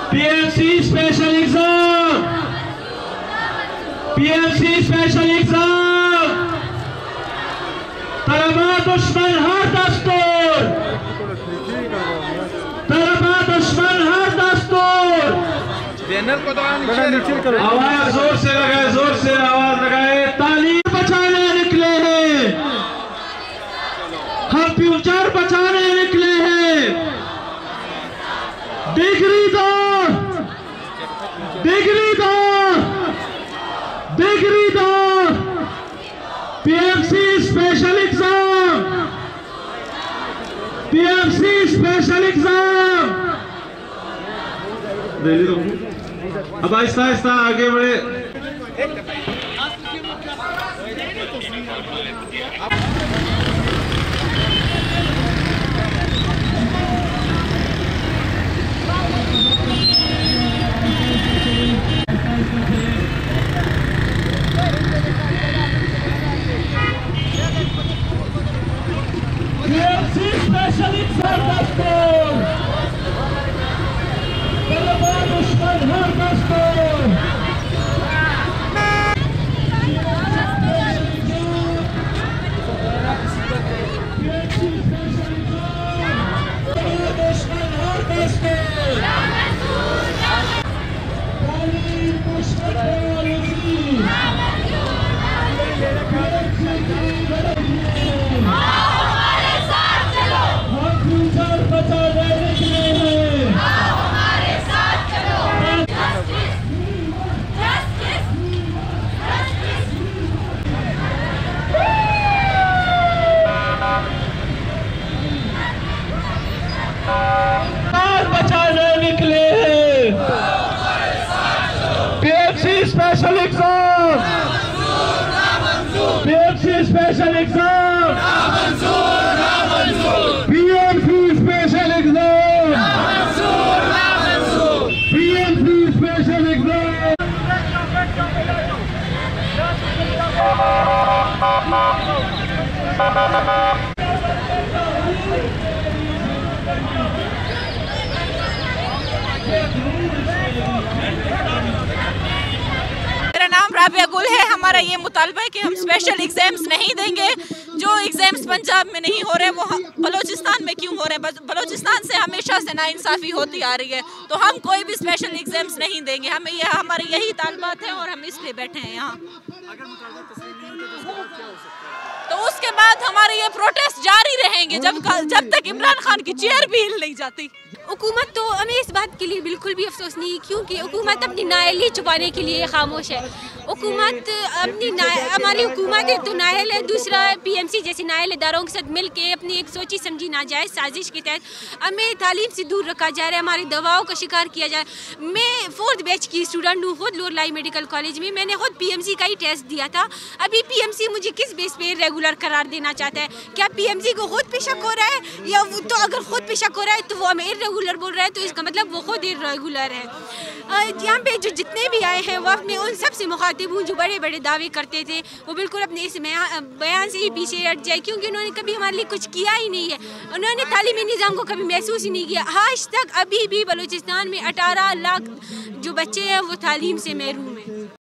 PMC special exam, PMC special exam, तलबा दुश्मन हर दस्तूर, तलबा दुश्मन हर दस्तूर। बैनर को तो आवाज जोर से लगाए, जोर से आवाज लगाए। तालीम बचाने निकले हैं हम, फ्यूचर बचाने निकले हैं। डिग्री दो, डिग्री दो, डिग्री दो। PMC special exam, PMC special exam. अब आहिस्ता आहिस्ता आगे बढ़े। पीएमसी स्पेशल एग्जाम दस्तूर, तलबा दुश्मन हर दस्तूर। बचाने निकले हैं। PMC special exam, PMC special exam, PMC special exam, PMC special exam. मेरा नाम राबिया गुल है। हमारा ये मुतालबा है कि हम स्पेशल एग्जाम्स नहीं देंगे। जो एग्जाम्स पंजाब में नहीं हो रहे वो बलोचिस्तान में क्यों हो रहे हैं? बलोचिस्तान से हमेशा से नाइंसाफ़ी होती आ रही है, तो हम कोई भी स्पेशल एग्जाम्स नहीं देंगे। हमें यह हमारे यही तालबात हैं और हम इसलिए बैठे हैं यहाँ। तो उसके बाद हमारे ये प्रोटेस्ट जारी रहेंगे जब तक इमरान खान की चेयर भी हिल नहीं जाती। हुकूमत तो हमें इस बात के लिए बिल्कुल भी अफसोस नहीं, क्योंकि हुकूमत अपनी नाअहली छुपाने के लिए खामोश है। हुकूमत अपनी हमारी हुकूमत एक तो नाअहल है, दूसरा पीएमसी जैसे नाअहल इदारों के साथ मिल के अपनी एक सोची समझी नाजायज़ साजिश के तहत हमें तालीम से दूर रखा जा रहा है, हमारी दवाओं का शिकार किया जा रहा है। मैं 4th बैच की स्टूडेंट हूँ, खुद लोरलाई मेडिकल कॉलेज में। मैंने खुद पीएमसी का ही टेस्ट दिया था। अभी पीएमसी मुझे किस बेस पे रेगुलर करार देना चाहता है? क्या पीएमसी को खुद पे शक हो रहा है, या तो अगर खुद पे शक हो रहा है तो वो हमें इर्रेगुलर बोल रहा है, तो इसका मतलब वो खुद इर्रेगुलर है। यहाँ पे जो जितने भी आए हैं वक्त में उन सब से मुखातिब हूँ जो बड़े बड़े दावे करते थे, वो बिल्कुल अपने इस बयान से ही पीछे हट जाए, क्योंकि उन्होंने कभी हमारे लिए कुछ किया ही नहीं है। उन्होंने तालीमी निज़ाम को कभी महसूस ही नहीं किया। आज तक अभी भी बलूचिस्तान में 18 लाख जो बच्चे हैं वो तालीम से महरूम हैं।